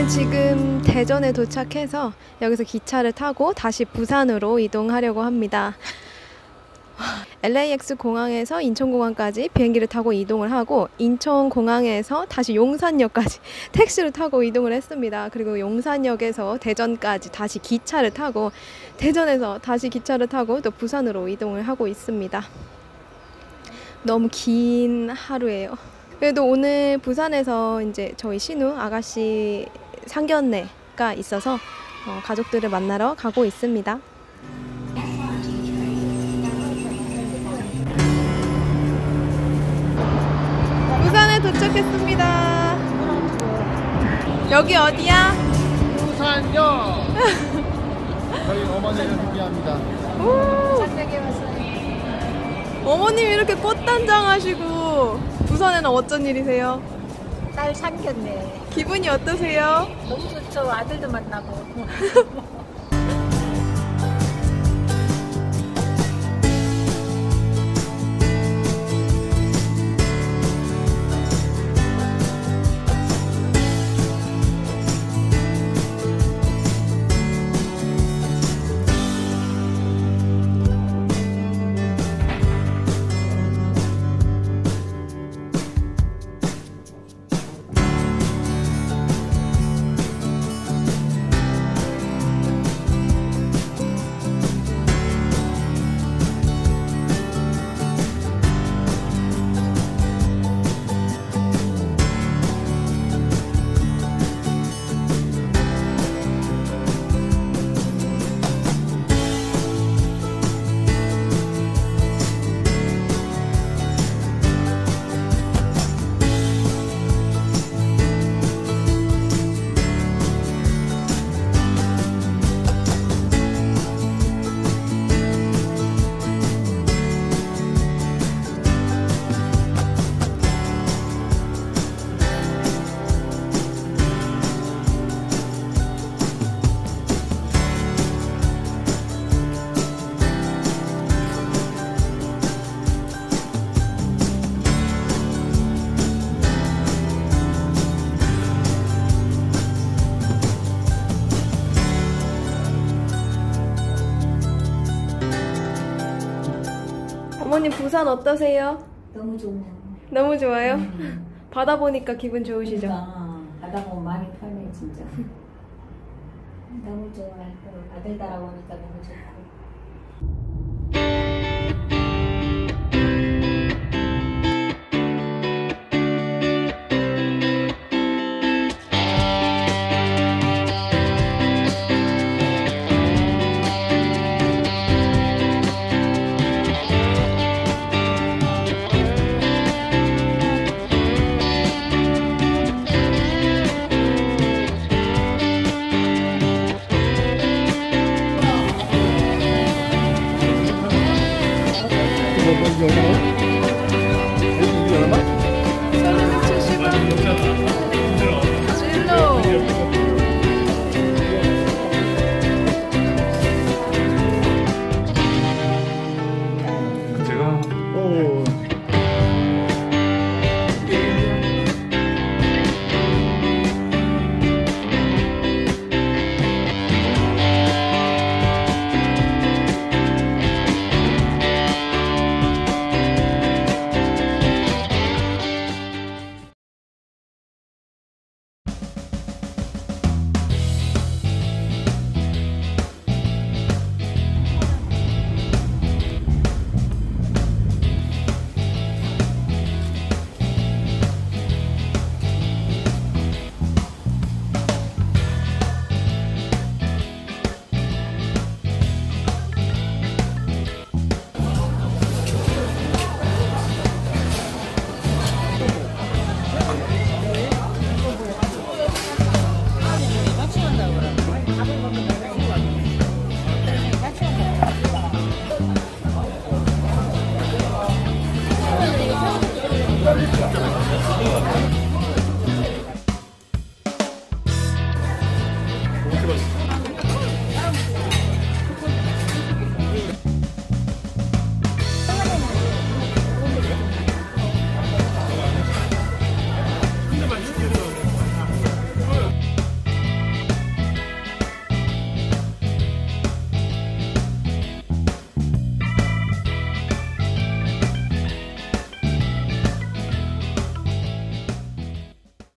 저희는 지금 대전에 도착해서 여기서 기차를 타고 다시 부산으로 이동하려고 합니다. LAX 공항에서 인천공항까지 비행기를 타고 이동을 하고 인천공항에서 다시 용산역까지 택시를 타고 이동을 했습니다. 그리고 용산역에서 대전까지 다시 기차를 타고 대전에서 다시 기차를 타고 또 부산으로 이동을 하고 있습니다. 너무 긴 하루예요. 그래도 오늘 부산에서 이제 저희 신우 아가씨 상견례가 있어서 가족들을 만나러 가고 있습니다. 부산에 도착했습니다. 여기 어디야? 부산역. 저희 어머니를 준비합니다. 어머님 이렇게 꽃단장 하시고 부산에는 어쩐 일이세요? 딸 상견례. 기분이 어떠세요? 너무 좋죠. 아들도 만나고. 어머님 부산 어떠세요? 너무 좋네. 너무 좋아요? 바다 보니까 기분 좋으시죠? 그러니까 바다 보면 마음이 편해 진짜. 너무 좋아. 아들 딸하고 오니까 너무 좋다.